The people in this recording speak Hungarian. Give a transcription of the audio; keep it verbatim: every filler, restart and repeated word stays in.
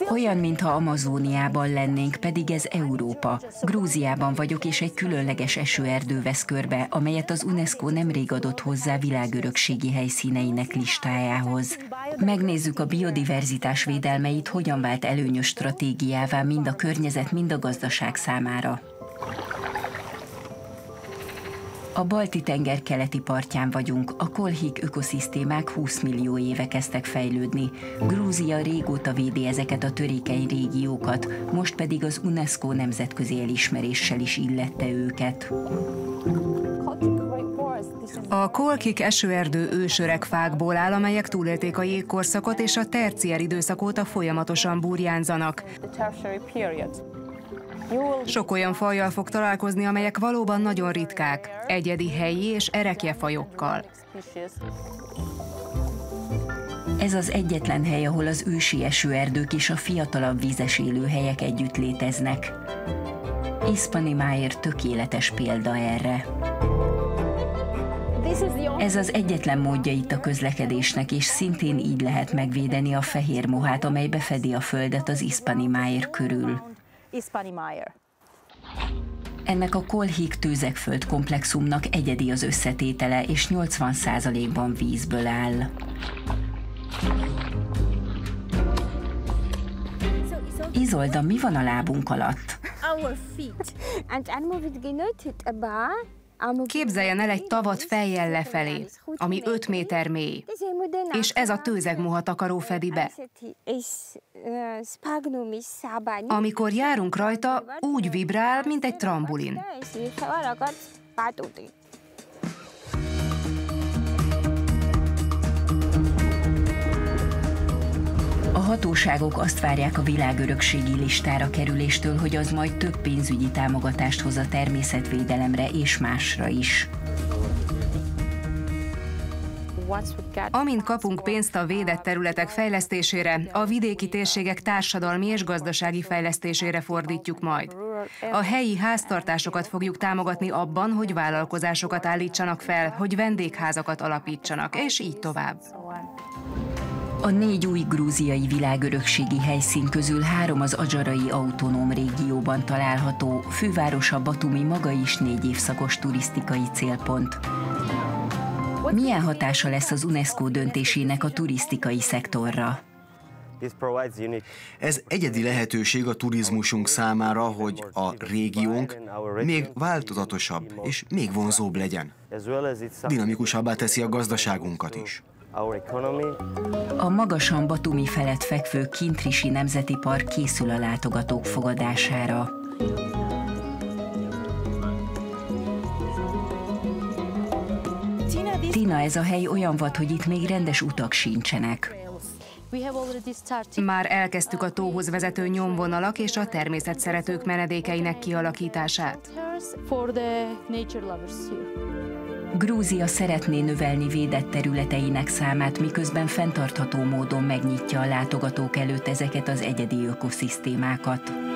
Olyan, mintha Amazóniában lennénk, pedig ez Európa. Grúziában vagyok, és egy különleges esőerdő vesz körbe, amelyet az UNESCO nemrég adott hozzá világörökségi helyszíneinek listájához. Megnézzük a biodiverzitás védelmeit, hogyan vált előnyös stratégiává mind a környezet, mind a gazdaság számára. A Balti-tenger keleti partján vagyunk, a kolhik ökoszisztémák húsz millió éve kezdtek fejlődni. Grúzia régóta védi ezeket a törékeny régiókat, most pedig az UNESCO nemzetközi elismeréssel is illette őket. A kolkhik esőerdő ősöreg fákból áll, amelyek túlélték a jégkorszakot és a terciár időszak óta folyamatosan burjánzanak. Sok olyan fajjal fog találkozni, amelyek valóban nagyon ritkák, egyedi helyi és erekjefajokkal. Ez az egyetlen hely, ahol az ősi esőerdők és a fiatalabb vízes élőhelyek együtt léteznek. Ispani-Máér tökéletes példa erre. Ez az egyetlen módja itt a közlekedésnek, és szintén így lehet megvédeni a fehér mohát, amely befedi a földet az Ispani-Máér körül. Ennek a kolhik tőzegföld komplexumnak egyedi az összetétele, és nyolcvan százalékban vízből áll. Izolda, mi van a lábunk alatt? Képzeljen el egy tavat fejjel lefelé, ami öt méter mély, és ez a tőzegmoha takaró fedi be. Amikor járunk rajta, úgy vibrál, mint egy trambulin. A hatóságok azt várják a világörökségi listára kerüléstől, hogy az majd több pénzügyi támogatást hoz a természetvédelemre és másra is. Amint kapunk pénzt a védett területek fejlesztésére, a vidéki térségek társadalmi és gazdasági fejlesztésére fordítjuk majd. A helyi háztartásokat fogjuk támogatni abban, hogy vállalkozásokat állítsanak fel, hogy vendégházakat alapítsanak, és így tovább. A négy új grúziai világörökségi helyszín közül három az adzsarai autonóm régióban található, fővárosa Batumi maga is négy évszakos turisztikai célpont. Milyen hatása lesz az UNESCO döntésének a turisztikai szektorra? Ez egyedi lehetőség a turizmusunk számára, hogy a régiónk még változatosabb és még vonzóbb legyen. Dinamikusabbá teszi a gazdaságunkat is. A magasan Batumi felett fekvő Kintrisi Nemzeti Park készül a látogatók fogadására. Tina, ez a hely olyan vad, hogy itt még rendes utak sincsenek. Már elkezdtük a tóhoz vezető nyomvonalak és a természetszeretők menedékeinek kialakítását. Grúzia szeretné növelni védett területeinek számát, miközben fenntartható módon megnyitja a látogatók előtt ezeket az egyedi ökoszisztémákat.